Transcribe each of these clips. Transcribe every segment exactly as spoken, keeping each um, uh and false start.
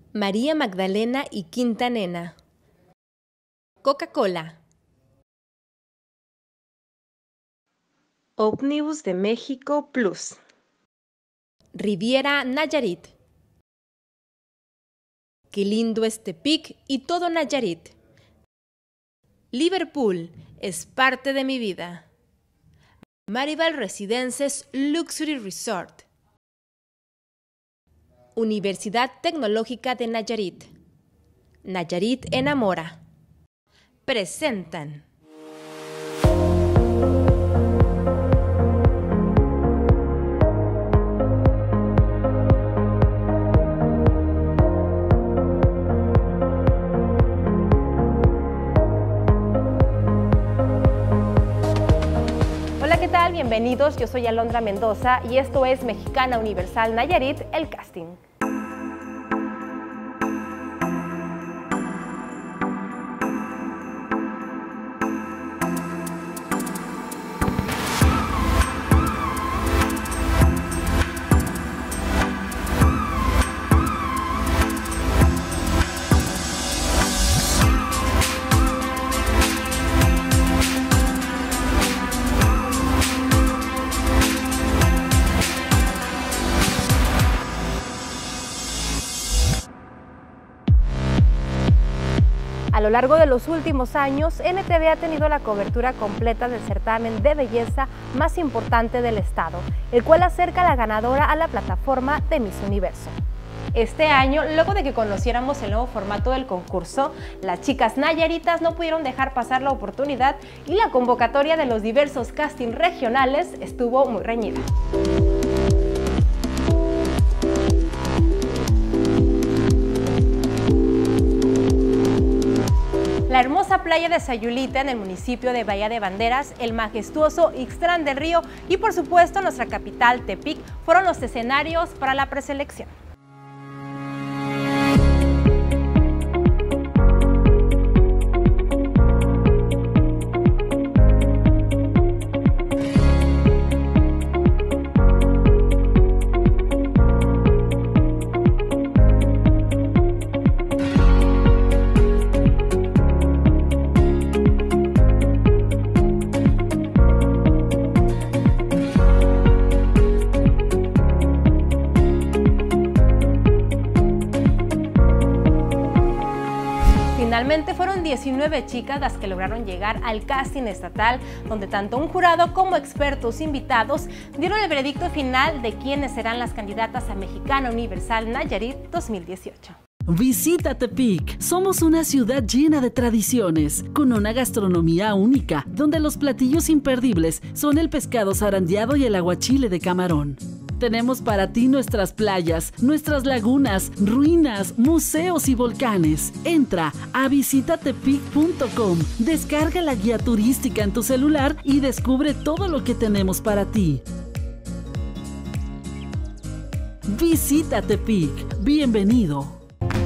María Magdalena y Quinta Nena. Coca-Cola. Ómnibus de México Plus. Riviera Nayarit. Qué lindo es Tepic y todo Nayarit. Liverpool es parte de mi vida. Maribel Residences Luxury Resort. Universidad Tecnológica de Nayarit. Nayarit enamora. Presentan. ¿Qué tal? Bienvenidos, yo soy Alondra Mendoza y esto es Mexicana Universal Nayarit, el casting. A lo largo de los últimos años, N T V ha tenido la cobertura completa del certamen de belleza más importante del estado, el cual acerca a la ganadora a la plataforma de Miss Universo. Este año, luego de que conociéramos el nuevo formato del concurso, las chicas nayaritas no pudieron dejar pasar la oportunidad y la convocatoria de los diversos castings regionales estuvo muy reñida. La hermosa playa de Sayulita en el municipio de Bahía de Banderas, el majestuoso Ixtlán del Río y por supuesto nuestra capital Tepic fueron los escenarios para la preselección. Finalmente fueron diecinueve chicas las que lograron llegar al casting estatal, donde tanto un jurado como expertos invitados dieron el veredicto final de quiénes serán las candidatas a Mexicana Universal Nayarit dos mil dieciocho. Visita Tepic. Somos una ciudad llena de tradiciones, con una gastronomía única, donde los platillos imperdibles son el pescado zarandeado y el aguachile de camarón. Tenemos para ti nuestras playas, nuestras lagunas, ruinas, museos y volcanes. Entra a visita tepic punto com, descarga la guía turística en tu celular y descubre todo lo que tenemos para ti. Visita Tepic. Bienvenido.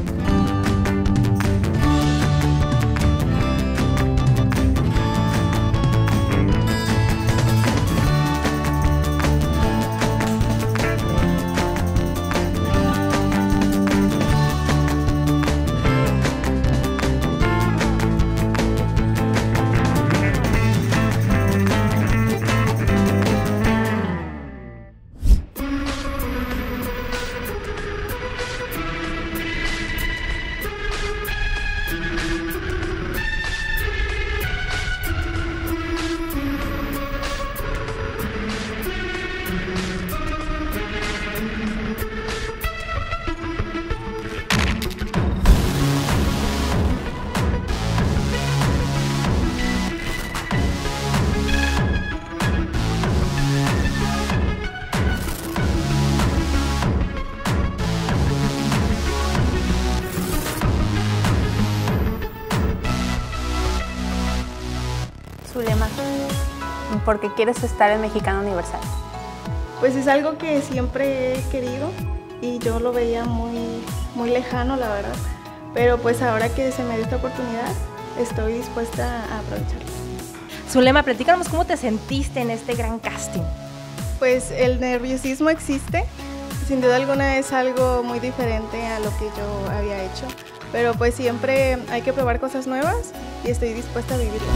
Zulema, ¿por qué quieres estar en Mexicana Universal? Pues es algo que siempre he querido y yo lo veía muy, muy lejano, la verdad. Pero pues ahora que se me dio esta oportunidad, estoy dispuesta a aprovecharla. Zulema, platícanos cómo te sentiste en este gran casting. Pues el nerviosismo existe, sin duda alguna es algo muy diferente a lo que yo había hecho, pero pues siempre hay que probar cosas nuevas y estoy dispuesta a vivirlo.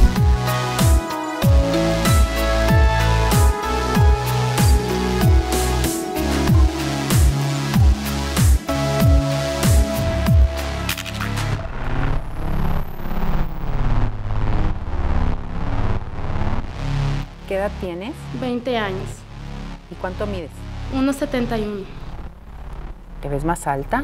¿Qué edad tienes? veinte años. ¿Y cuánto mides? uno setenta y uno. ¿Te ves más alta?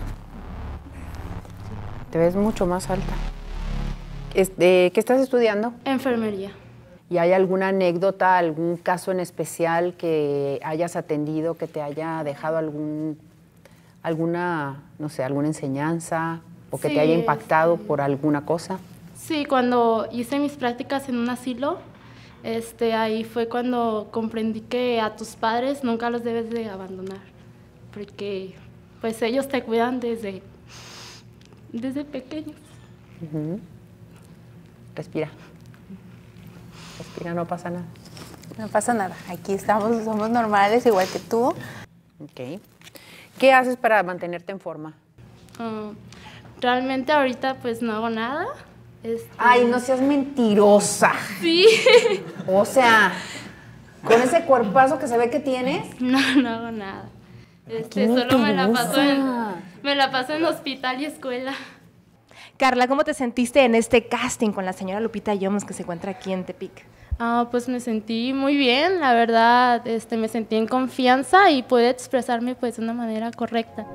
Te ves mucho más alta. Este, ¿qué estás estudiando? Enfermería. ¿Y hay alguna anécdota, algún caso en especial que hayas atendido, que te haya dejado algún, alguna, no sé, alguna enseñanza o que Sí, te haya impactado sí. por alguna cosa? Sí, cuando hice mis prácticas en un asilo, este, ahí fue cuando comprendí que a tus padres nunca los debes de abandonar, porque pues ellos te cuidan desde, desde pequeños. Uh-huh. Respira. Respira, no pasa nada. No pasa nada, aquí estamos, somos normales igual que tú. Ok. ¿Qué haces para mantenerte en forma? Uh, realmente ahorita pues no hago nada. Este... Ay, no seas mentirosa. Sí. O sea, con ese cuerpazo que se ve que tienes. No, no hago nada. Este, solo me la paso en, me la paso en hospital y escuela. Carla, ¿cómo te sentiste en este casting con la señora Lupita Jones que se encuentra aquí en Tepic? Ah, pues me sentí muy bien, la verdad, este, me sentí en confianza y pude expresarme pues de una manera correcta.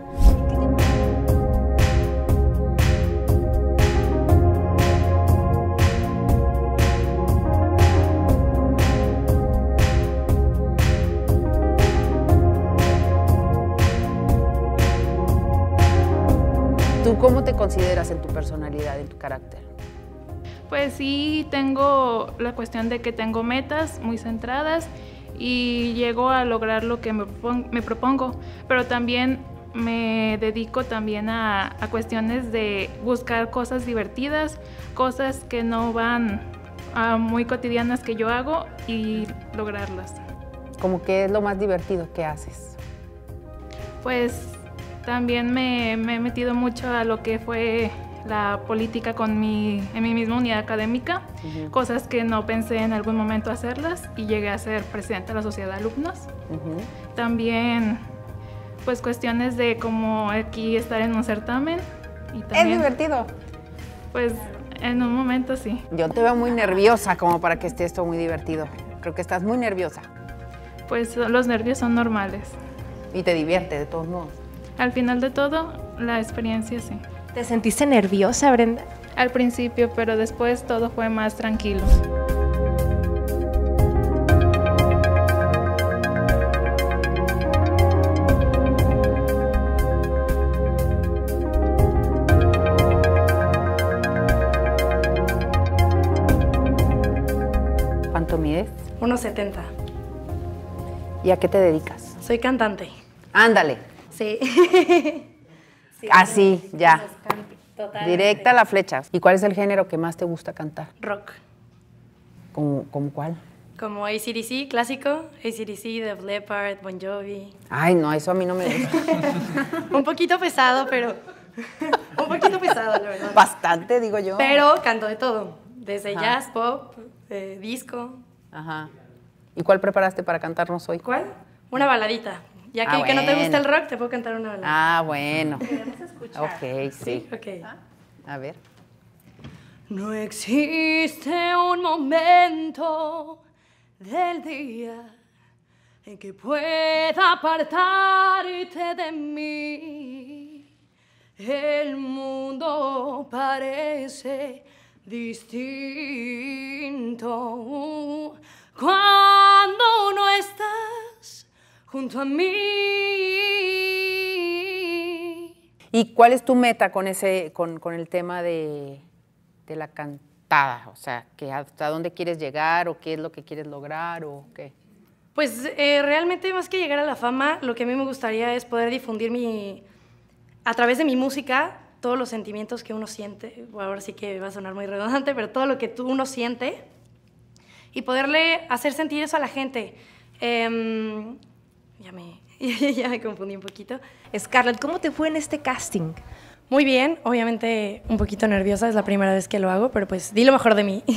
¿Tú cómo te consideras en tu personalidad, en tu carácter? Pues sí, tengo la cuestión de que tengo metas muy centradas y llego a lograr lo que me propongo, me propongo, pero también me dedico también a, a cuestiones de buscar cosas divertidas, cosas que no van a muy cotidianas que yo hago y lograrlas. ¿Cómo qué es lo más divertido que haces? Pues también me, me he metido mucho a lo que fue la política con mi, en mi misma unidad académica, uh-huh. Cosas que no pensé en algún momento hacerlas y llegué a ser presidenta de la sociedad de alumnos. Uh-huh. También, pues cuestiones de cómo aquí estar en un certamen. Y también, ¿es divertido? Pues en un momento sí. Yo te veo muy nerviosa como para que esté esto muy divertido. Creo que estás muy nerviosa. Pues los nervios son normales. Y te divierte de todos modos. Al final de todo, la experiencia sí. ¿Te sentiste nerviosa, Brenda? Al principio, pero después todo fue más tranquilo. ¿Cuánto mides? uno setenta. ¿Y a qué te dedicas? Soy cantante. Ándale. Sí. Sí, así, ya. Totalmente. Directa a la flecha. ¿Y cuál es el género que más te gusta cantar? Rock. ¿Cómo, cómo cuál? Como A C D C, clásico. A C D C, Def Leppard, Bon Jovi. Ay, no, eso a mí no me gusta. Un poquito pesado, pero... Un poquito pesado, la verdad. Bastante, digo yo. Pero canto de todo. Desde Ajá. jazz, pop, eh, disco. Ajá. ¿Y cuál preparaste para cantarnos hoy? ¿Cuál? Una baladita. Ya que, ah, que bueno. no te gusta el rock, te puedo cantar una balada. Ah, bueno. Queremos escuchar. Ok, sí. ¿Sí? Ok. A ver. No existe un momento del día en que pueda apartarte de mí. El mundo parece distinto cuando no estás junto a mí. ¿Y cuál es tu meta con ese, con, con el tema de, de la cantada? O sea, que ¿hasta dónde quieres llegar o qué es lo que quieres lograr o qué? Pues eh, realmente más que llegar a la fama, lo que a mí me gustaría es poder difundir mi, a través de mi música todos los sentimientos que uno siente. Bueno, ahora sí que va a sonar muy redundante, pero todo lo que tú, uno siente y poderle hacer sentir eso a la gente. Eh, ya me ya me confundí un poquito. Scarlett, ¿cómo te fue en este casting? Muy bien, obviamente un poquito nerviosa, es la primera vez que lo hago, pero pues di lo mejor de mí.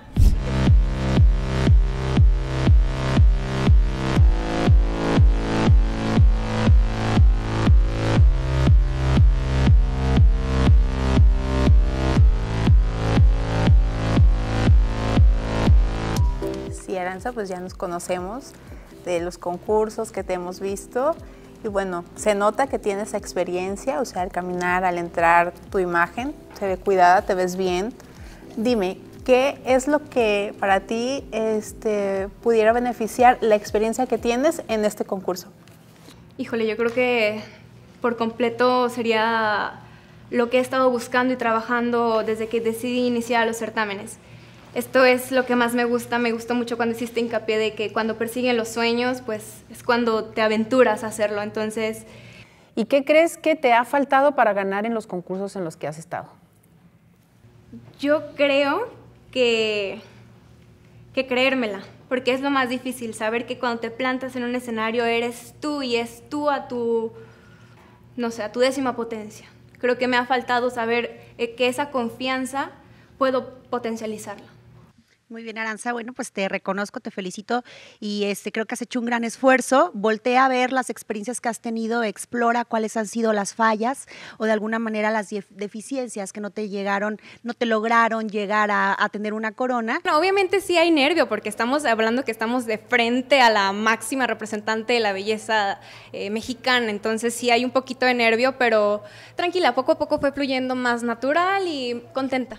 Sí, Aranza, pues ya nos conocemos de los concursos que te hemos visto y bueno, se nota que tienes experiencia, o sea, al caminar, al entrar, tu imagen se ve cuidada, te ves bien. Dime, ¿qué es lo que para ti este, pudiera beneficiar la experiencia que tienes en este concurso? Híjole, yo creo que por completo sería lo que he estado buscando y trabajando desde que decidí iniciar los certámenes. Esto es lo que más me gusta, me gustó mucho cuando hiciste hincapié de que cuando persiguen los sueños, pues es cuando te aventuras a hacerlo, entonces... ¿Y qué crees que te ha faltado para ganar en los concursos en los que has estado? Yo creo que, que creérmela, porque es lo más difícil, saber que cuando te plantas en un escenario eres tú y es tú a tu, no sé, a tu décima potencia. Creo que me ha faltado saber eh, que esa confianza puedo potencializarla. Muy bien, Aranza. Bueno, pues te reconozco, te felicito y este, creo que has hecho un gran esfuerzo. Voltea a ver las experiencias que has tenido, explora cuáles han sido las fallas o de alguna manera las deficiencias que no te llegaron, no te lograron llegar a, a tener una corona. No, obviamente sí hay nervio porque estamos hablando que estamos de frente a la máxima representante de la belleza eh, mexicana, entonces sí hay un poquito de nervio, pero tranquila, poco a poco fue fluyendo más natural y contenta.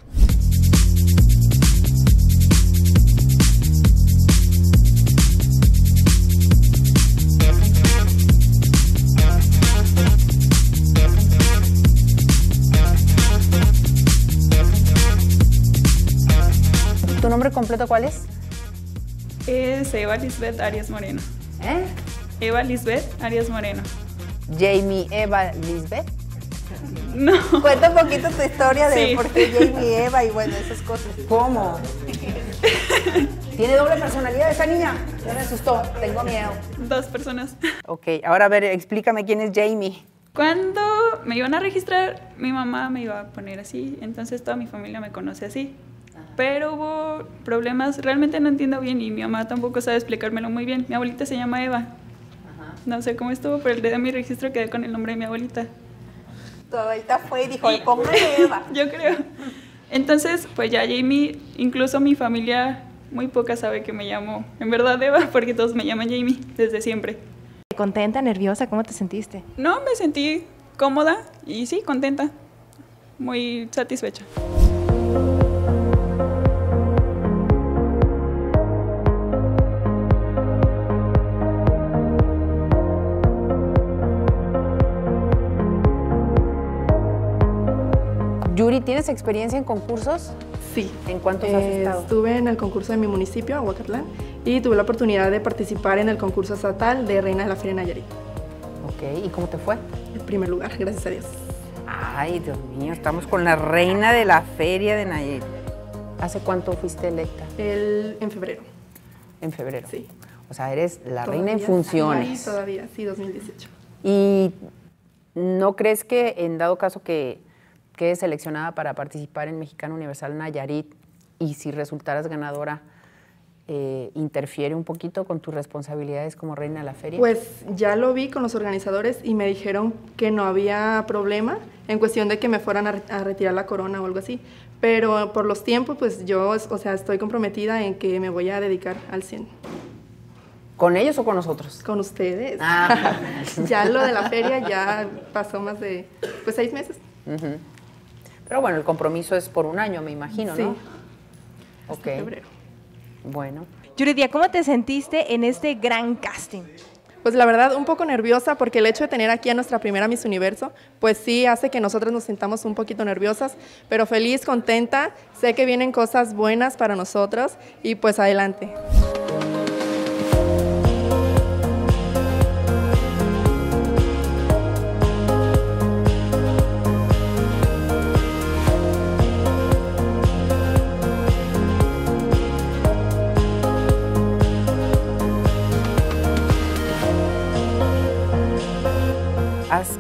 ¿Tu nombre completo cuál es? Es Eva Lisbeth Arias Moreno. ¿Eh? Eva Lisbeth Arias Moreno. Jamie Eva Lisbeth. No. Cuenta un poquito tu historia de Sí. por qué Jamie Eva y bueno, esas cosas. ¿Cómo? ¿Tiene doble personalidad esa niña? Ya me asustó, tengo miedo. Dos personas. Ok, ahora a ver, explícame quién es Jamie. Cuando me iban a registrar, mi mamá me iba a poner así, entonces toda mi familia me conoce así. Pero hubo problemas, realmente no entiendo bien y mi mamá tampoco sabe explicármelo muy bien. Mi abuelita se llama Eva. Ajá. No sé cómo estuvo, pero el día de mi registro quedé con el nombre de mi abuelita. Tu abuelita fue y dijo, póngale Eva. Yo creo. Entonces, pues ya Jamie, incluso mi familia muy poca sabe que me llamo en verdad Eva, porque todos me llaman Jamie desde siempre. ¿Contenta, nerviosa? ¿Cómo te sentiste? No, me sentí cómoda y sí, contenta, muy satisfecha. Yuri, ¿tienes experiencia en concursos? Sí. ¿En cuántos eh, has estado? Estuve en el concurso de mi municipio, Aguacatlán, y tuve la oportunidad de participar en el concurso estatal de Reina de la Feria Nayarit. Ok, ¿y cómo te fue? En primer lugar, gracias a Dios. Ay, Dios mío, estamos con la Reina de la Feria de Nayarit. ¿Hace cuánto fuiste electa? El, en febrero. En febrero. Sí. O sea, eres la Todavía, reina en funciones. Sí, todavía, sí, dos mil dieciocho. ¿Y no crees que en dado caso que quedes seleccionada para participar en Mexicano Universal Nayarit y si resultaras ganadora, eh, interfiere un poquito con tus responsabilidades como reina de la feria? Pues ya lo vi con los organizadores y me dijeron que no había problema en cuestión de que me fueran a, re a retirar la corona o algo así. Pero por los tiempos, pues yo, o sea, estoy comprometida en que me voy a dedicar al cien. ¿Con ellos o con nosotros? Con ustedes. Ah. Ya lo de la feria ya pasó más de, pues, seis meses. Uh-huh. Pero bueno, el compromiso es por un año, me imagino, sí. ¿no? Hasta Ok. febrero. Bueno. Yuridia, ¿cómo te sentiste en este gran casting? Pues la verdad, un poco nerviosa porque el hecho de tener aquí a nuestra primera Miss Universo, pues sí hace que nosotras nos sintamos un poquito nerviosas, pero feliz, contenta, sé que vienen cosas buenas para nosotros y pues adelante.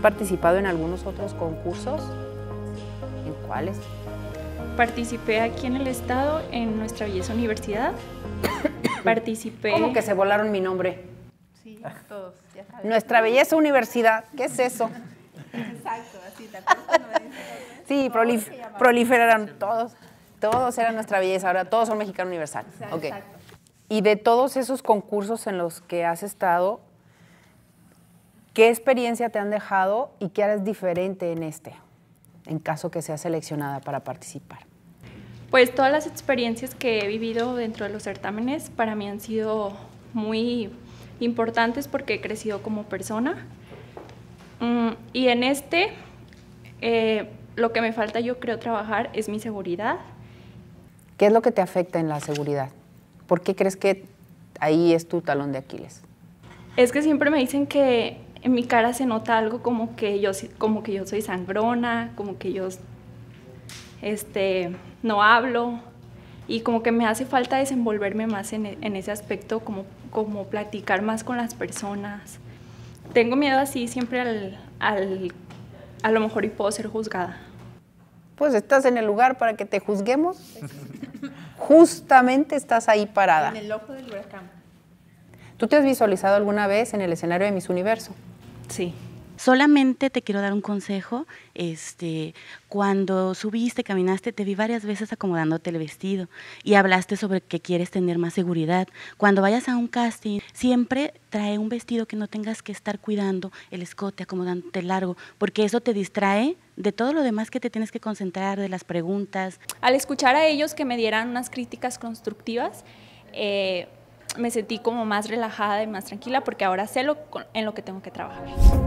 participado en algunos otros concursos? ¿En cuáles? Participé aquí en el estado, en Nuestra Belleza Universidad. Participé... ¿Cómo que se volaron mi nombre? Sí, todos, ya saben. Nuestra Belleza Universidad, ¿qué es eso? Exacto, así, ¿te acuerdas cuando me dices? Sí, prolif proliferaron todos, todos eran Nuestra Belleza, ahora todos son Mexicano Universal. Exacto. Okay. Y de todos esos concursos en los que has estado, ¿qué experiencia te han dejado y qué harás diferente en este, en caso que seas seleccionada para participar? Pues todas las experiencias que he vivido dentro de los certámenes para mí han sido muy importantes porque he crecido como persona. Mm, y en este, eh, lo que me falta yo creo trabajar es mi seguridad. ¿Qué es lo que te afecta en la seguridad? ¿Por qué crees que ahí es tu talón de Aquiles? Es que siempre me dicen que en mi cara se nota algo como que yo, como que yo soy sangrona, como que yo este, no hablo y como que me hace falta desenvolverme más en, en ese aspecto, como, como platicar más con las personas. Tengo miedo así siempre al, al, a lo mejor y puedo ser juzgada. Pues estás en el lugar para que te juzguemos. Justamente estás ahí parada. En el ojo del huracán. ¿Tú te has visualizado alguna vez en el escenario de Miss Universo? Sí. Solamente te quiero dar un consejo. Este, cuando subiste, caminaste, te vi varias veces acomodándote el vestido y hablaste sobre que quieres tener más seguridad. Cuando vayas a un casting, siempre trae un vestido que no tengas que estar cuidando el escote, acomodándote largo, porque eso te distrae de todo lo demás que te tienes que concentrar, de las preguntas. Al escuchar a ellos que me dieran unas críticas constructivas, eh, me sentí como más relajada y más tranquila porque ahora sé lo, en lo que tengo que trabajar.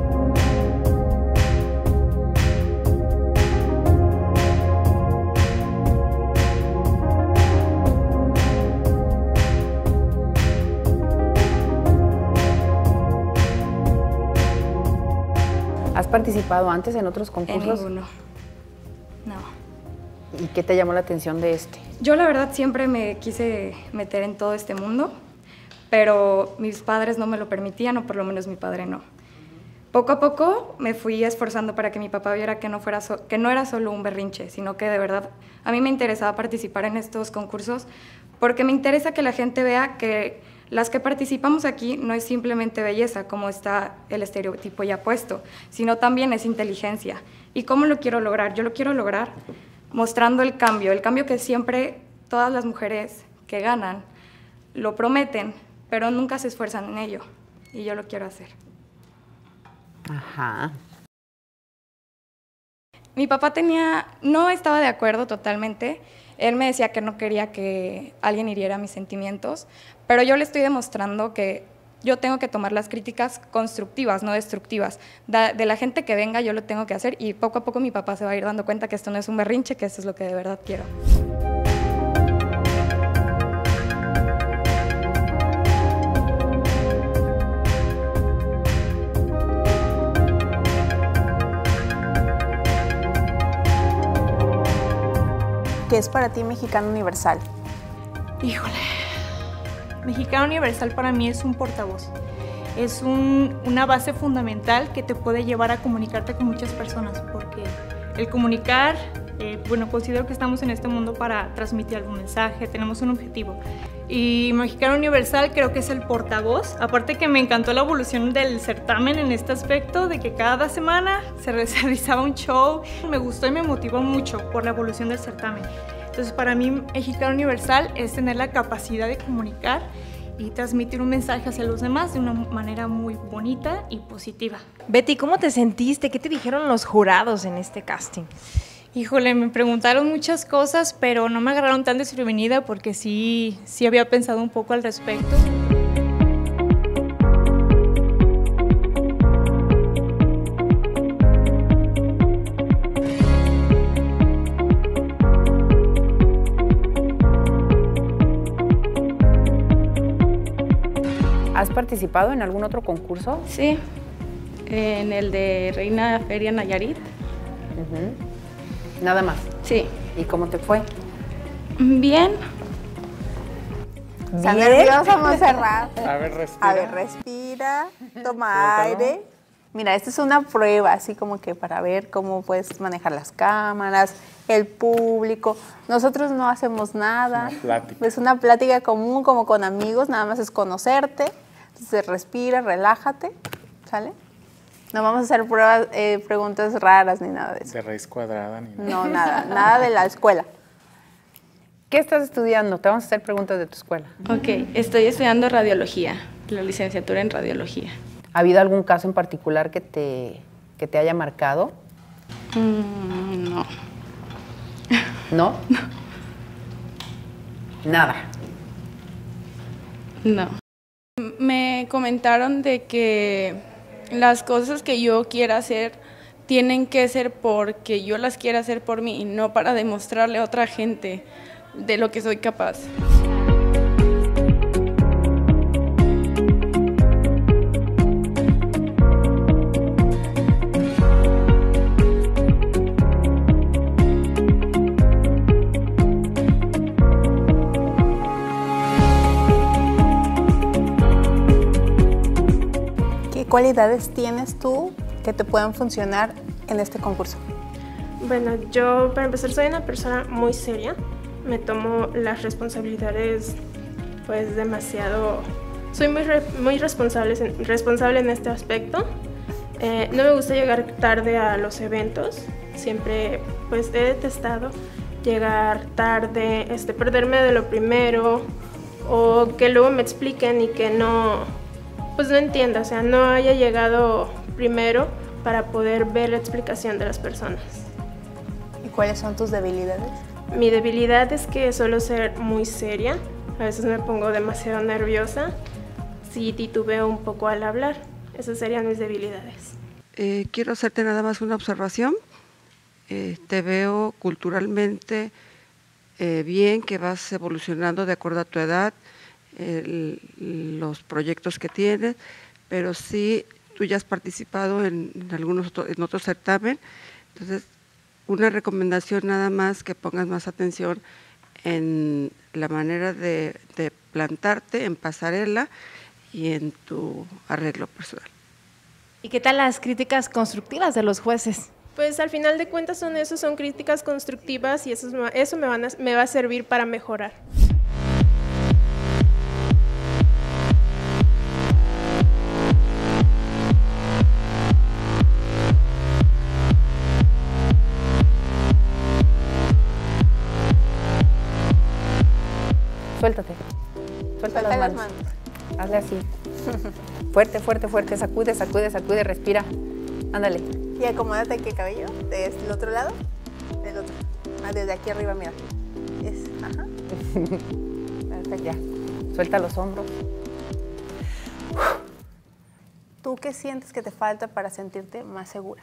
¿Has participado antes en otros concursos? En ninguno, no. ¿Y qué te llamó la atención de este? Yo la verdad siempre me quise meter en todo este mundo, pero mis padres no me lo permitían, o por lo menos mi padre no. Poco a poco me fui esforzando para que mi papá viera que no, fuera so- que no era solo un berrinche, sino que de verdad a mí me interesaba participar en estos concursos porque me interesa que la gente vea que las que participamos aquí no es simplemente belleza, como está el estereotipo ya puesto, sino también es inteligencia. ¿Y cómo lo quiero lograr? Yo lo quiero lograr mostrando el cambio, el cambio que siempre todas las mujeres que ganan lo prometen, pero nunca se esfuerzan en ello, y yo lo quiero hacer. Ajá. Mi papá tenía, no estaba de acuerdo totalmente. Él me decía que no quería que alguien hiriera mis sentimientos, pero yo le estoy demostrando que yo tengo que tomar las críticas constructivas, no destructivas. Da, de la gente que venga yo lo tengo que hacer y poco a poco mi papá se va a ir dando cuenta que esto no es un berrinche, que esto es lo que de verdad quiero. ¿Qué es para ti Mexicano Universal? Híjole, Mexicano Universal para mí es un portavoz. Es un, una base fundamental que te puede llevar a comunicarte con muchas personas, porque el comunicar, eh, bueno, considero que estamos en este mundo para transmitir algún mensaje, tenemos un objetivo. Y Mexicano Universal creo que es el portavoz. Aparte que me encantó la evolución del certamen en este aspecto, de que cada semana se realizaba un show. Me gustó y me motivó mucho por la evolución del certamen. Entonces para mí Mexicano Universal es tener la capacidad de comunicar y transmitir un mensaje hacia los demás de una manera muy bonita y positiva. Betty, ¿cómo te sentiste? ¿Qué te dijeron los jurados en este casting? Híjole, me preguntaron muchas cosas, pero no me agarraron tan desprevenida porque sí, sí había pensado un poco al respecto. ¿Has participado en algún otro concurso? Sí, en el de Reina Feria Nayarit. Uh-huh. ¿Nada más? Sí. ¿Y cómo te fue? Bien. Está nerviosa, Montserrat. A ver, respira. A ver, respira, toma aire. Mira, esta es una prueba, así como que para ver cómo puedes manejar las cámaras, el público. Nosotros no hacemos nada. Una plática. Es una plática común, como con amigos, nada más es conocerte. Entonces respira, relájate, ¿sale? No vamos a hacer pruebas, eh, preguntas raras ni nada de eso. De raíz cuadrada ni nada. No, nada, nada de la escuela. ¿Qué estás estudiando? Te vamos a hacer preguntas de tu escuela. Ok, estoy estudiando radiología, la licenciatura en radiología. ¿Ha habido algún caso en particular que te, que te haya marcado? Mm, no. ¿No? No. Nada. No. Me comentaron de que las cosas que yo quiera hacer tienen que ser porque yo las quiera hacer por mí y no para demostrarle a otra gente de lo que soy capaz. ¿Qué cualidades tienes tú que te puedan funcionar en este concurso? Bueno, yo para empezar soy una persona muy seria. Me tomo las responsabilidades pues demasiado... Soy muy, re, muy responsable, responsable en este aspecto. Eh, no me gusta llegar tarde a los eventos. Siempre pues he detestado llegar tarde, este, perderme de lo primero o que luego me expliquen y que no, pues no entienda, o sea, no haya llegado primero para poder ver la explicación de las personas. ¿Y cuáles son tus debilidades? Mi debilidad es que suelo ser muy seria, a veces me pongo demasiado nerviosa, sí titubeo un poco al hablar, esas serían mis debilidades. Eh, quiero hacerte nada más una observación, eh, te veo culturalmente eh, bien, que vas evolucionando de acuerdo a tu edad, el, los proyectos que tienes, pero sí tú ya has participado en, en algunos otro, en otros certámenes, entonces una recomendación nada más que pongas más atención en la manera de, de plantarte en pasarela y en tu arreglo personal. ¿Y qué tal las críticas constructivas de los jueces? Pues al final de cuentas son eso, son críticas constructivas y eso, eso me, van a, me va a servir para mejorar. Suéltate. Suelta las manos. manos. Hazle así. Fuerte, fuerte, fuerte. Sacude, sacude, sacude. Respira. Ándale. Y acomódate aquí el cabello. Del otro lado. Del otro. Ah, desde aquí arriba, mira. Es, ajá. Perfecto. Ya. Suelta los hombros. ¿Tú qué sientes que te falta para sentirte más segura?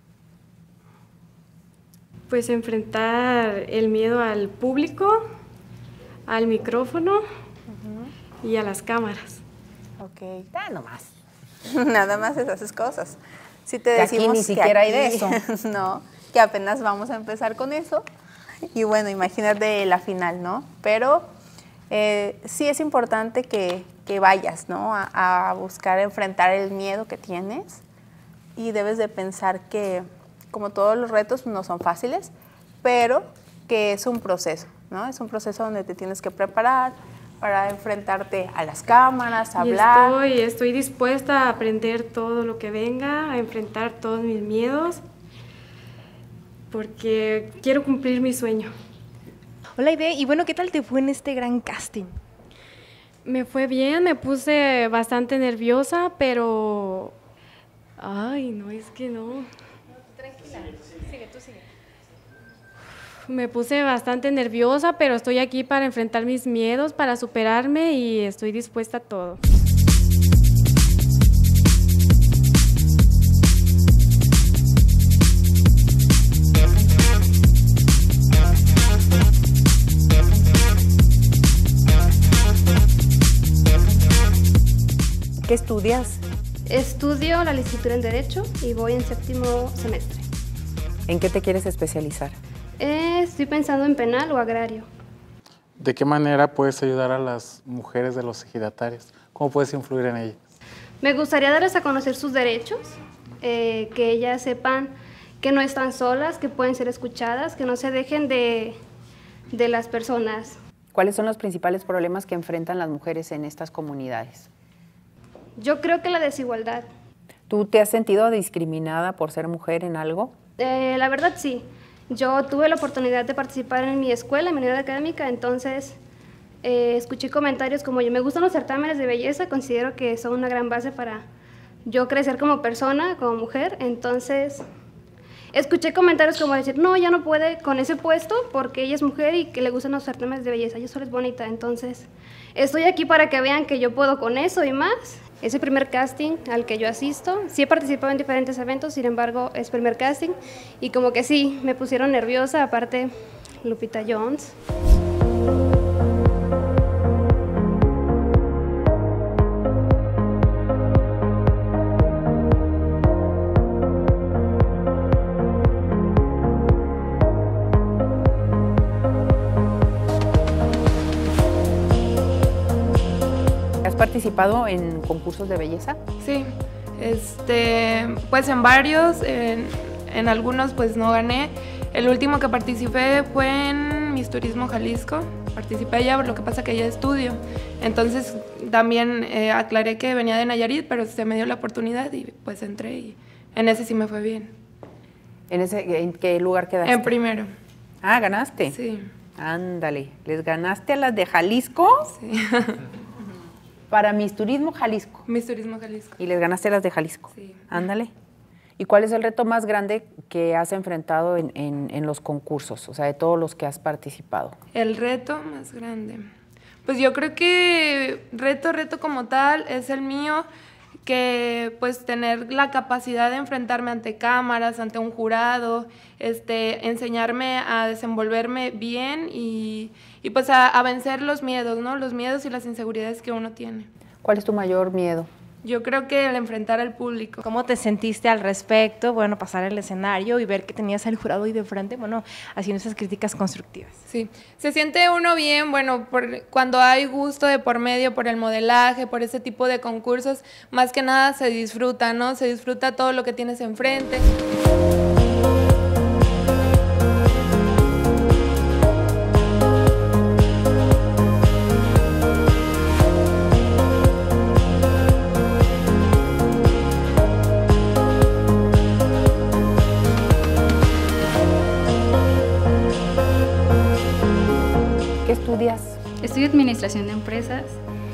Pues enfrentar el miedo al público, al micrófono uh-huh. y a las cámaras. Ok. Ah, no más. Nada más esas cosas. Si te que decimos aquí ni que siquiera aquí, hay de eso. No, que apenas vamos a empezar con eso. Y bueno, imagínate la final, ¿no? Pero eh, sí es importante que, que vayas, ¿no? A, a buscar enfrentar el miedo que tienes. Y debes de pensar que, como todos los retos, no son fáciles, pero que es un proceso, ¿no? Es un proceso donde te tienes que preparar para enfrentarte a las cámaras, a y hablar. Estoy, estoy dispuesta a aprender todo lo que venga, a enfrentar todos mis miedos, porque quiero cumplir mi sueño. Hola, Aide, y bueno, ¿qué tal te fue en este gran casting? Me fue bien, me puse bastante nerviosa, pero... Ay, no, es que no. Tranquila, sigue, tú sigue. Me puse bastante nerviosa, pero estoy aquí para enfrentar mis miedos, para superarme y estoy dispuesta a todo. ¿Qué estudias? Estudio la licenciatura en Derecho y voy en séptimo semestre. ¿En qué te quieres especializar? Eh, estoy pensando en penal o agrario. ¿De qué manera puedes ayudar a las mujeres de los ejidatarios? ¿Cómo puedes influir en ellas? Me gustaría darles a conocer sus derechos eh, que ellas sepan que no están solas, que pueden ser escuchadas, que no se dejen de, de las personas. ¿Cuáles son los principales problemas que enfrentan las mujeres en estas comunidades? Yo creo que la desigualdad. ¿Tú te has sentido discriminada por ser mujer en algo? Eh, la verdad sí. Yo tuve la oportunidad de participar en mi escuela, en mi unidad académica, entonces eh, escuché comentarios como yo me gustan los certámenes de belleza, considero que son una gran base para yo crecer como persona, como mujer, entonces escuché comentarios como decir, no, ya no puede con ese puesto porque ella es mujer y que le gustan los certámenes de belleza, ella solo es bonita, entonces estoy aquí para que vean que yo puedo con eso y más. Es el primer casting al que yo asisto. Sí he participado en diferentes eventos, sin embargo, es primer casting. Y como que sí, me pusieron nerviosa, aparte Lupita Jones. ¿Has participado en concursos de belleza? Sí, este, pues en varios, en, en algunos pues no gané. El último que participé fue en Miss Turismo Jalisco, participé allá, por lo que pasa que ya estudio. Entonces también eh, aclaré que venía de Nayarit, pero se me dio la oportunidad y pues entré y en ese sí me fue bien. ¿En, ese, en qué lugar quedaste? En primero. Ah, ¿ganaste? Sí. Ándale, ¿les ganaste a las de Jalisco? Sí. Para Miss Turismo Jalisco. Miss Turismo Jalisco. Y les ganaste a las de Jalisco. Sí. Ándale. ¿Y cuál es el reto más grande que has enfrentado en, en, en los concursos? O sea, de todos los que has participado. El reto más grande. Pues yo creo que reto, reto como tal es el mío, que pues tener la capacidad de enfrentarme ante cámaras, ante un jurado, este, enseñarme a desenvolverme bien y, y pues a, a vencer los miedos, ¿no? Los miedos y las inseguridades que uno tiene. ¿Cuál es tu mayor miedo? Yo creo que el enfrentar al público. ¿Cómo te sentiste al respecto? Bueno, pasar el escenario y ver que tenías al jurado ahí de frente, bueno, haciendo esas críticas constructivas. Sí, se siente uno bien, bueno, por, cuando hay gusto de por medio, por el modelaje, por ese tipo de concursos, más que nada se disfruta, ¿no? Se disfruta todo lo que tienes enfrente. ¿Qué estudias? Estudio Administración de Empresas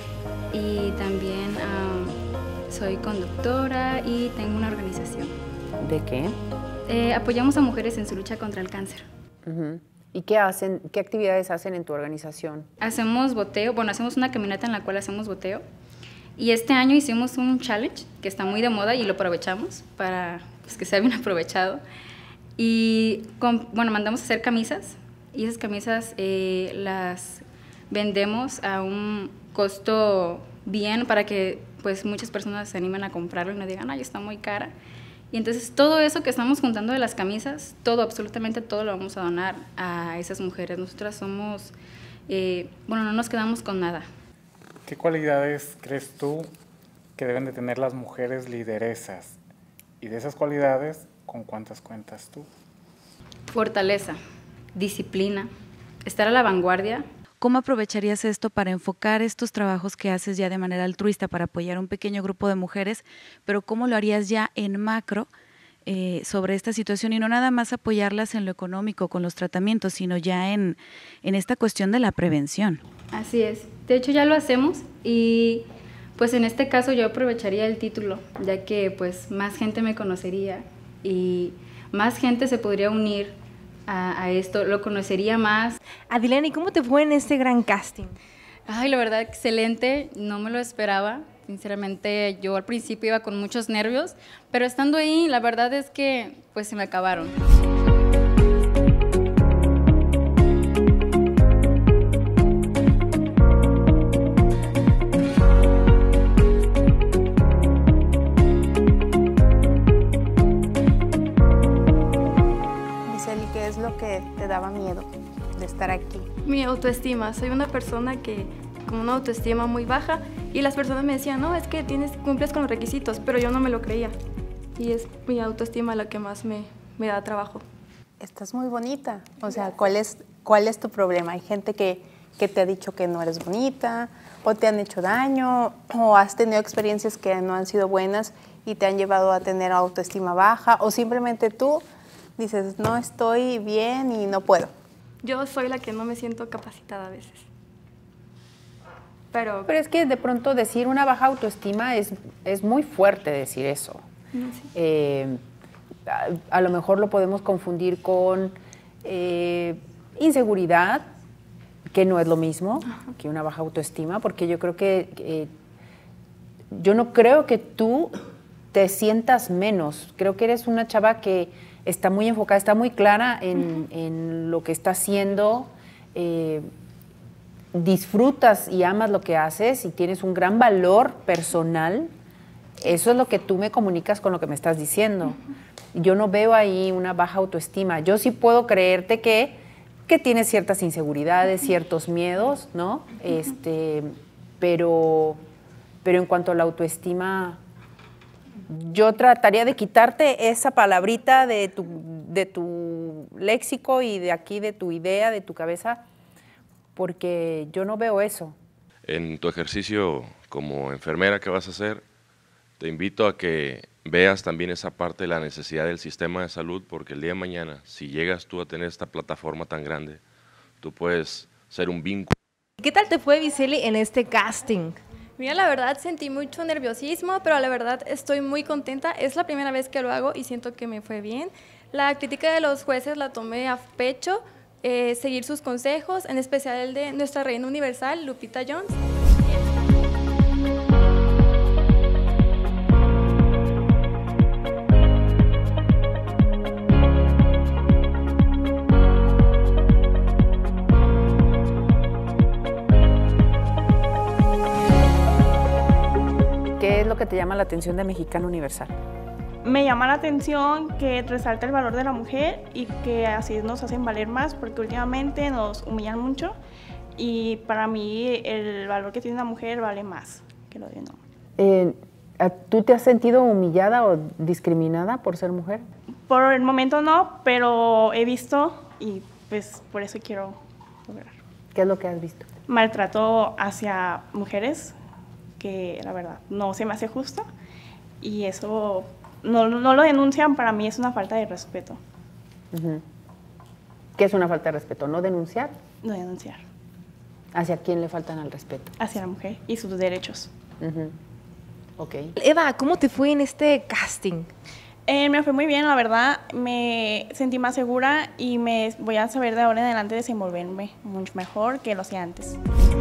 y también um, soy conductora y tengo una organización. ¿De qué? Eh, apoyamos a mujeres en su lucha contra el cáncer. Uh-huh. ¿Y qué hacen, qué actividades hacen en tu organización? Hacemos boteo, bueno, hacemos una caminata en la cual hacemos boteo. Y este año hicimos un challenge que está muy de moda y lo aprovechamos para pues, que sea bien aprovechado. Y con, bueno, mandamos a hacer camisas y esas camisas eh, las vendemos a un costo bien para que pues, muchas personas se animen a comprarlo y no digan, ay, está muy cara. Y entonces todo eso que estamos juntando de las camisas, todo, absolutamente todo lo vamos a donar a esas mujeres. Nosotras somos, eh, bueno, no nos quedamos con nada. ¿Qué cualidades crees tú que deben de tener las mujeres lideresas? Y de esas cualidades, ¿con cuántas cuentas tú? Fortaleza, disciplina, estar a la vanguardia. ¿Cómo aprovecharías esto para enfocar estos trabajos que haces ya de manera altruista para apoyar a un pequeño grupo de mujeres, pero cómo lo harías ya en macro eh, sobre esta situación y no nada más apoyarlas en lo económico con los tratamientos, sino ya en, en esta cuestión de la prevención? Así es. De hecho ya lo hacemos y pues en este caso yo aprovecharía el título, ya que pues más gente me conocería y más gente se podría unir A, a esto, lo conocería más. Adilene, ¿y cómo te fue en este gran casting? Ay, la verdad, excelente, no me lo esperaba. Sinceramente, yo al principio iba con muchos nervios, pero estando ahí, la verdad es que pues se me acabaron. ¿Qué es lo que te daba miedo de estar aquí? Mi autoestima. Soy una persona que con una autoestima muy baja y las personas me decían, no, es que tienes, cumples con los requisitos, pero yo no me lo creía. y es mi autoestima la que más me, me da trabajo. Estás muy bonita. O sea, ¿cuál es, cuál es tu problema? Hay gente que, que te ha dicho que no eres bonita, o te han hecho daño, o has tenido experiencias que no han sido buenas y te han llevado a tener autoestima baja, o simplemente tú dices, no estoy bien y no puedo. Yo soy la que no me siento capacitada a veces. Pero, Pero es que de pronto decir una baja autoestima es, es muy fuerte decir eso. no sé. Eh, a, a lo mejor lo podemos confundir con eh, inseguridad, que no es lo mismo que una baja autoestima, porque yo creo que, eh, yo no creo que tú te sientas menos. Creo que eres una chava que está muy enfocada, está muy clara en, en lo que está haciendo, eh, disfrutas y amas lo que haces y tienes un gran valor personal. Eso es lo que tú me comunicas con lo que me estás diciendo. Yo no veo ahí una baja autoestima. Yo sí puedo creerte que, que tienes ciertas inseguridades, ciertos miedos, ¿no? Este, pero, pero en cuanto a la autoestima, yo trataría de quitarte esa palabrita de tu, de tu léxico y de aquí, de tu idea, de tu cabeza, porque yo no veo eso. En tu ejercicio como enfermera que vas a hacer, te invito a que veas también esa parte de la necesidad del sistema de salud, porque el día de mañana, si llegas tú a tener esta plataforma tan grande, tú puedes ser un vínculo. ¿Qué tal te fue, Visely, en este casting? Mira, la verdad sentí mucho nerviosismo, pero la verdad estoy muy contenta. Es la primera vez que lo hago y siento que me fue bien. La crítica de los jueces la tomé a pecho, eh, seguir sus consejos, en especial el de nuestra reina universal, Lupita Jones. ¿Qué es lo que te llama la atención de Mexicano Universal? Me llama la atención que resalta el valor de la mujer y que así nos hacen valer más, porque últimamente nos humillan mucho y para mí el valor que tiene una mujer vale más que lo de un hombre. Eh, ¿Tú te has sentido humillada o discriminada por ser mujer? Por el momento no, pero he visto y pues por eso quiero lograr. ¿Qué es lo que has visto? Maltrato hacia mujeres, que la verdad no se me hace justo y eso no, no lo denuncian, para mí es una falta de respeto. Uh-huh. ¿Qué es una falta de respeto? ¿No denunciar? No denunciar. ¿Hacia quién le faltan al respeto? Hacia la mujer y sus derechos. Uh-huh. Okay. Eva, ¿cómo te fue en este casting? Eh, me fue muy bien, la verdad, me sentí más segura y me voy a saber de ahora en adelante desenvolverme mucho mejor que lo hacía antes.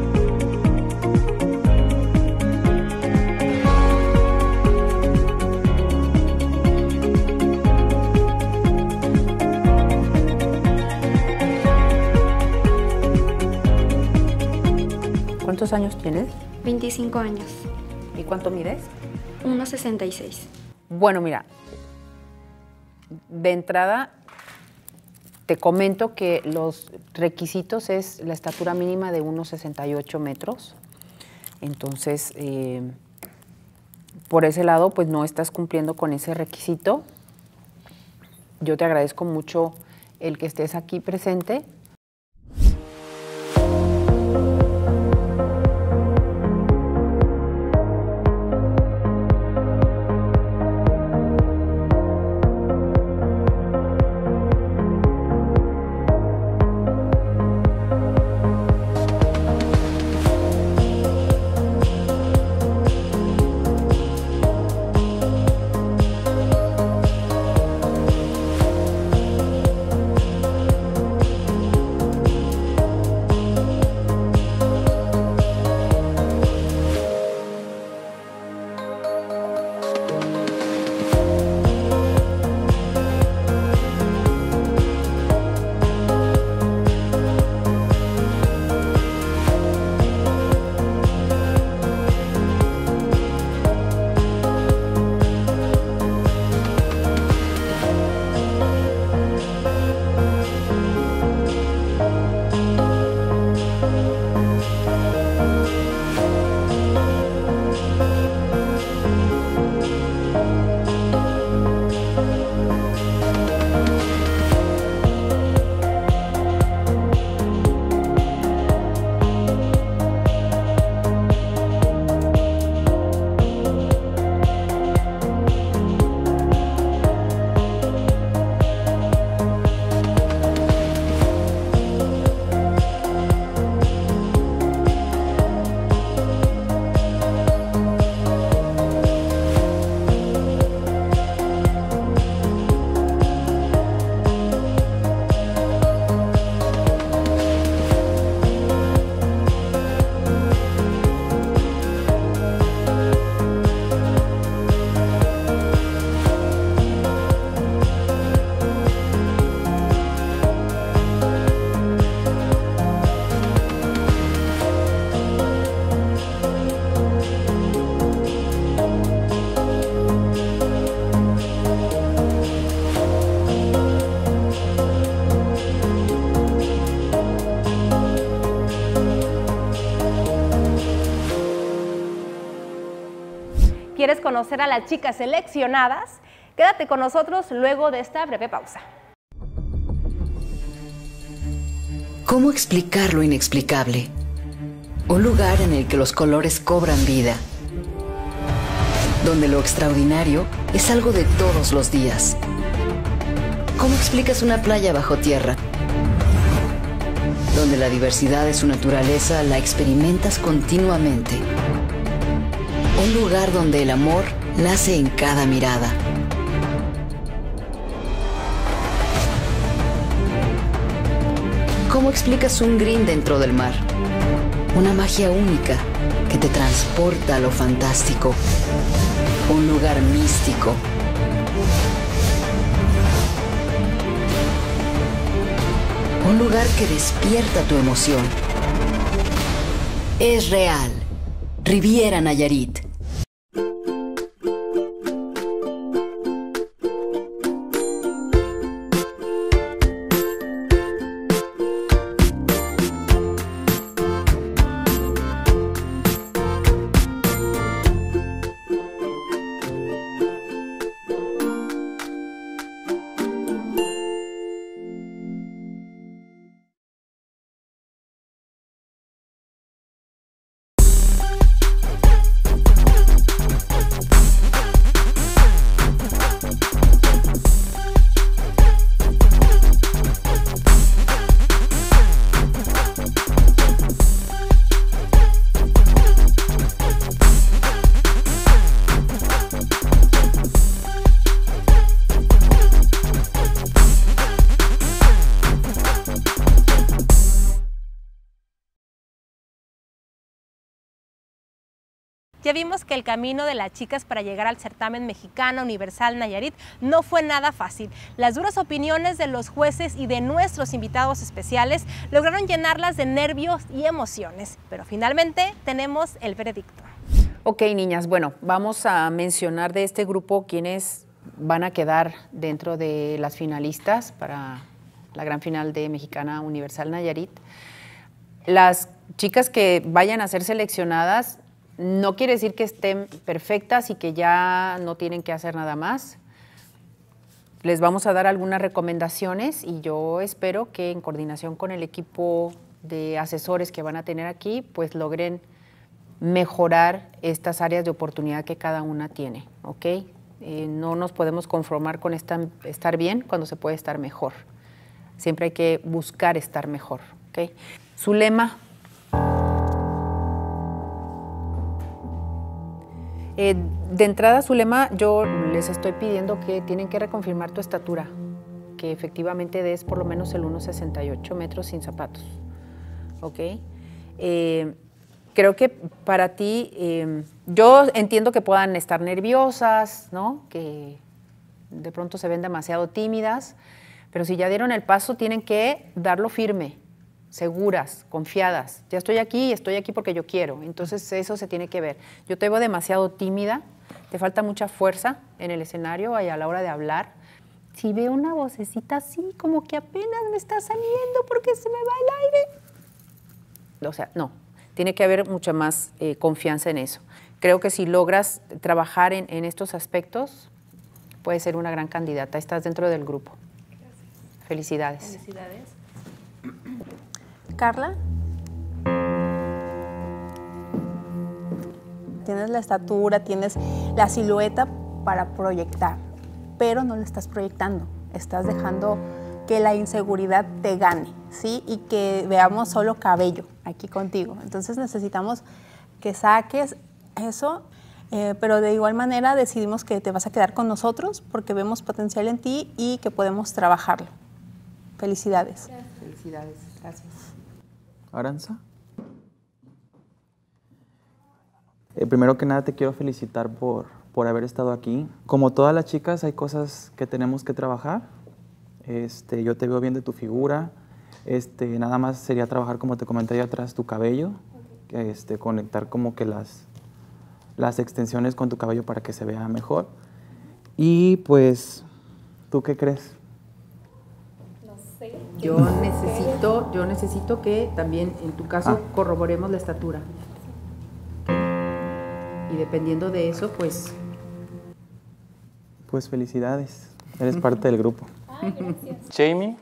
¿Cuántos años tienes? veinticinco años. ¿Y cuánto mides? uno sesenta y seis. Bueno, mira, de entrada te comento que los requisitos es la estatura mínima de uno sesenta y ocho metros. Entonces, eh, por ese lado, pues no estás cumpliendo con ese requisito. Yo te agradezco mucho el que estés aquí presente. ¿Quieres conocer a las chicas seleccionadas? Quédate con nosotros luego de esta breve pausa. ¿Cómo explicar lo inexplicable? Un lugar en el que los colores cobran vida, donde lo extraordinario es algo de todos los días. ¿Cómo explicas una playa bajo tierra? Donde la diversidad de su naturaleza la experimentas continuamente. Un lugar donde el amor nace en cada mirada. ¿Cómo explicas un green dentro del mar? Una magia única que te transporta a lo fantástico. Un lugar místico. Un lugar que despierta tu emoción. Es real. Riviera Nayarit. Ya vimos que el camino de las chicas para llegar al certamen mexicano Universal Nayarit no fue nada fácil. Las duras opiniones de los jueces y de nuestros invitados especiales lograron llenarlas de nervios y emociones, pero finalmente tenemos el veredicto. Ok, niñas, bueno, vamos a mencionar de este grupo quienes van a quedar dentro de las finalistas para la gran final de Mexicana Universal Nayarit. Las chicas que vayan a ser seleccionadas no quiere decir que estén perfectas y que ya no tienen que hacer nada más. Les vamos a dar algunas recomendaciones y yo espero que en coordinación con el equipo de asesores que van a tener aquí, pues logren mejorar estas áreas de oportunidad que cada una tiene, ¿ok? Eh, no nos podemos conformar con esta, estar bien cuando se puede estar mejor. Siempre hay que buscar estar mejor, ¿ok? Su lema. Eh, de entrada, su lema, yo les estoy pidiendo que tienen que reconfirmar tu estatura, que efectivamente des por lo menos el uno sesenta y ocho metros sin zapatos, ¿ok? Eh, creo que para ti, eh, yo entiendo que puedan estar nerviosas, ¿no? Que de pronto se ven demasiado tímidas, pero si ya dieron el paso, tienen que darlo firme, seguras, confiadas. Ya estoy aquí y estoy aquí porque yo quiero. Entonces eso se tiene que ver. Yo te veo demasiado tímida, te falta mucha fuerza en el escenario y a la hora de hablar. Si veo una vocecita así, como que apenas me está saliendo porque se me va el aire. O sea, no. Tiene que haber mucha más eh, confianza en eso. Creo que si logras trabajar en, en estos aspectos, puedes ser una gran candidata. Estás dentro del grupo. Gracias. Felicidades. Felicidades. Carla. Tienes la estatura, tienes la silueta para proyectar, pero no lo estás proyectando. Estás dejando que la inseguridad te gane, ¿sí? Y que veamos solo cabello aquí contigo. Entonces necesitamos que saques eso, eh, pero de igual manera decidimos que te vas a quedar con nosotros porque vemos potencial en ti y que podemos trabajarlo. Felicidades. Gracias. Felicidades, gracias. Aranza. Eh, primero que nada te quiero felicitar por, por haber estado aquí. Como todas las chicas hay cosas que tenemos que trabajar. Este, yo te veo bien de tu figura. Este, nada más sería trabajar, como te comenté ahí atrás, tu cabello. Okay. Este, conectar como que las, las extensiones con tu cabello para que se vea mejor. Y pues, ¿tú qué crees? Yo necesito, yo necesito que también en tu caso ah. corroboremos la estatura. y dependiendo de eso, pues... Pues felicidades, eres parte del grupo. Ay, gracias. Jamie,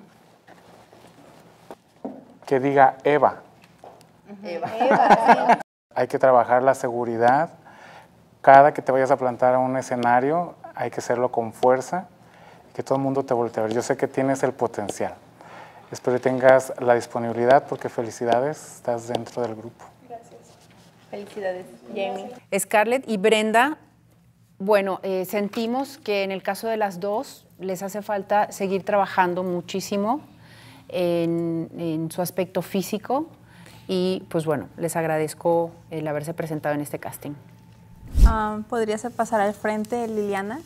que diga Eva. Eva. Eva. Hay que trabajar la seguridad. Cada que te vayas a plantar a un escenario, hay que hacerlo con fuerza, que todo el mundo te voltee a ver. Yo sé que tienes el potencial. Espero que tengas la disponibilidad, porque felicidades, estás dentro del grupo. Gracias. Felicidades, Jamie. Scarlett y Brenda, bueno, eh, sentimos que en el caso de las dos les hace falta seguir trabajando muchísimo en, en su aspecto físico y pues bueno, les agradezco el haberse presentado en este casting. Um, ¿Podrías pasar al frente, Liliana?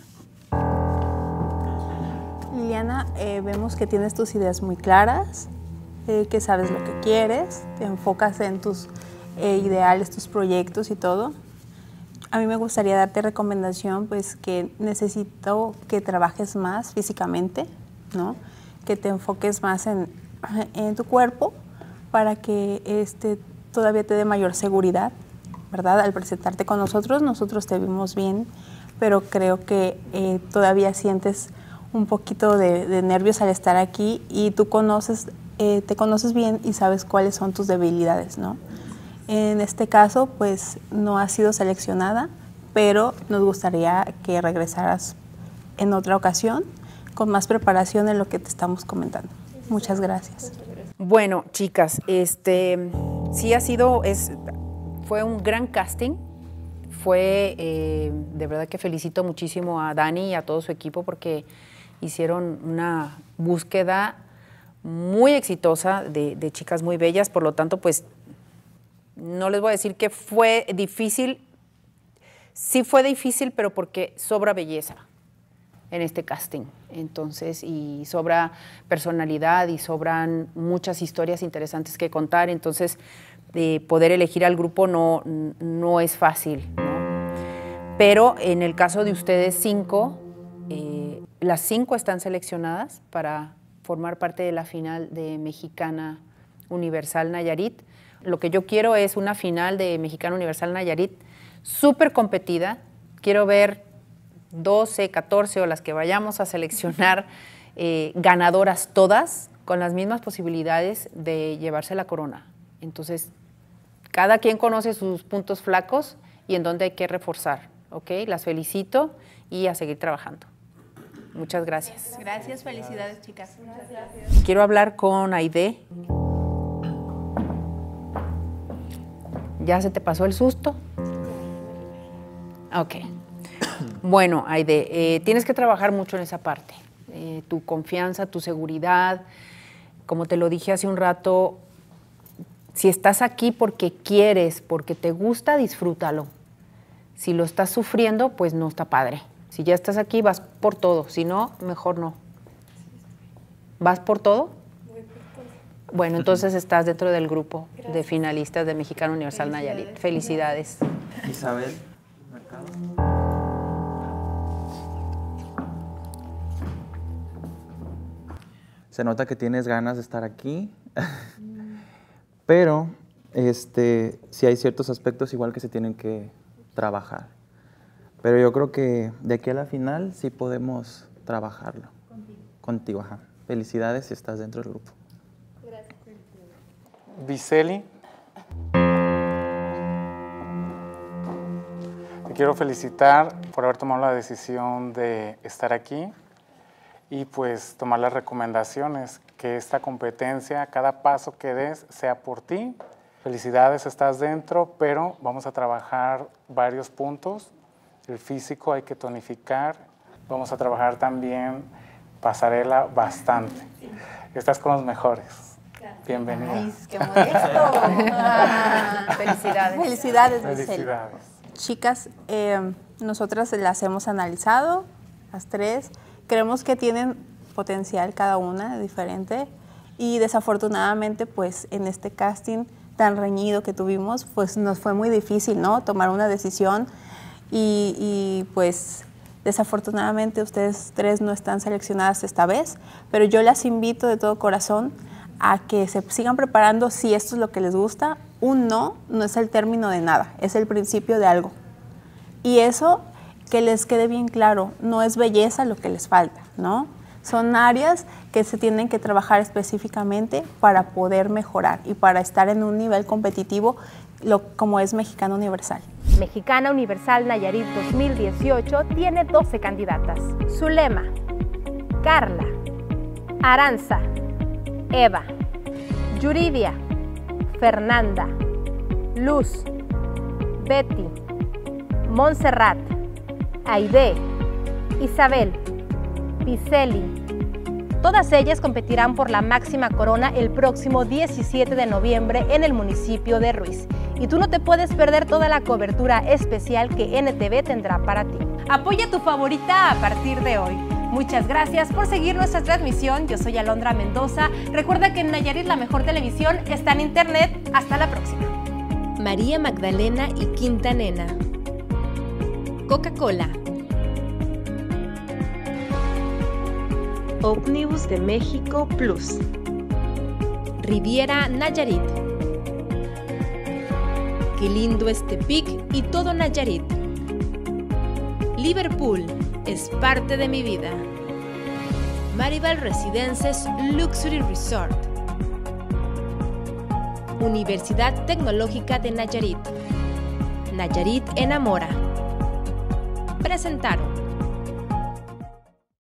Liliana, eh, vemos que tienes tus ideas muy claras, eh, que sabes lo que quieres, te enfocas en tus eh, ideales, tus proyectos y todo. A mí me gustaría darte recomendación, pues que necesito que trabajes más físicamente, ¿no? Que te enfoques más en, en tu cuerpo para que este, todavía te dé mayor seguridad, ¿verdad? Al presentarte con nosotros, nosotros te vimos bien, pero creo que eh, todavía sientes un poquito de, de nervios al estar aquí y tú conoces, eh, te conoces bien y sabes cuáles son tus debilidades, ¿no? En este caso, pues no has sido seleccionada, pero nos gustaría que regresaras en otra ocasión con más preparación en lo que te estamos comentando. Muchas gracias. Bueno, chicas, este, sí ha sido, es, fue un gran casting. Fue, eh, de verdad que felicito muchísimo a Dani y a todo su equipo porque hicieron una búsqueda muy exitosa de, de chicas muy bellas, por lo tanto, pues, no les voy a decir que fue difícil, sí fue difícil, pero porque sobra belleza en este casting, entonces, y sobra personalidad y sobran muchas historias interesantes que contar, entonces, eh, poder elegir al grupo no, no es fácil, ¿no? Pero en el caso de ustedes cinco, eh, las cinco están seleccionadas para formar parte de la final de Mexicana Universal Nayarit. Lo que yo quiero es una final de Mexicana Universal Nayarit súper competida. Quiero ver doce, catorce o las que vayamos a seleccionar eh, ganadoras todas con las mismas posibilidades de llevarse la corona. Entonces, cada quien conoce sus puntos flacos y en dónde hay que reforzar. ¿Ok? Las felicito y a seguir trabajando. Muchas gracias. Gracias, felicidades, chicas. Gracias. Quiero hablar con Aide. ¿Ya se te pasó el susto? Ok. Bueno, Aide, eh, tienes que trabajar mucho en esa parte. Eh, tu confianza, tu seguridad. Como te lo dije hace un rato, si estás aquí porque quieres, porque te gusta, disfrútalo. Si lo estás sufriendo, pues no está padre. Si ya estás aquí, vas por todo. Si no, mejor no. ¿Vas por todo? Bueno, entonces estás dentro del grupo Gracias. de finalistas de Mexicana Universal Nayarit. Felicidades. Isabel Mercado. Se nota que tienes ganas de estar aquí, pero este, sí hay ciertos aspectos igual que se tienen que trabajar. Pero yo creo que de aquí a la final sí podemos trabajarlo. Contigo. Contigo, ajá. Felicidades si estás dentro del grupo. Viceli, te quiero felicitar por haber tomado la decisión de estar aquí y pues tomar las recomendaciones, que esta competencia, cada paso que des, sea por ti. Felicidades, estás dentro, pero vamos a trabajar varios puntos. El físico hay que tonificar, vamos a trabajar también pasarela bastante. Estás con los mejores. Bienvenida. Ay, qué modesto. Ah, felicidades. Felicidades, Felicidades. Chicas, eh, nosotras las hemos analizado, las tres. Creemos que tienen potencial cada una diferente y desafortunadamente, pues en este casting tan reñido que tuvimos, pues nos fue muy difícil, ¿no? Tomar una decisión y, y pues desafortunadamente ustedes tres no están seleccionadas esta vez, pero yo las invito de todo corazón a que se sigan preparando si esto es lo que les gusta. Un no no es el término de nada, es el principio de algo. Y eso, que les quede bien claro, no es belleza lo que les falta, ¿no? Son áreas que se tienen que trabajar específicamente para poder mejorar y para estar en un nivel competitivo lo, como es Mexicana Universal. Mexicana Universal Nayarit dos mil dieciocho tiene doce candidatas. Zulema, Carla, Aranza, Eva, Yuridia, Fernanda, Luz, Betty, Montserrat, Aide, Isabel, Viceli. Todas ellas competirán por la máxima corona el próximo diecisiete de noviembre en el municipio de Ruiz. Y tú no te puedes perder toda la cobertura especial que N T V tendrá para ti. Apoya tu favorita a partir de hoy. Muchas gracias por seguir nuestra transmisión. Yo soy Alondra Mendoza. Recuerda que en Nayarit la mejor televisión está en internet. Hasta la próxima. María Magdalena y Quinta Nena. Coca-Cola. Omnibus de México Plus. Riviera Nayarit. Qué lindo es Tepic y todo Nayarit. Liverpool es parte de mi vida. Maribel Residences Luxury Resort. Universidad Tecnológica de Nayarit. Nayarit enamora. Presentaron.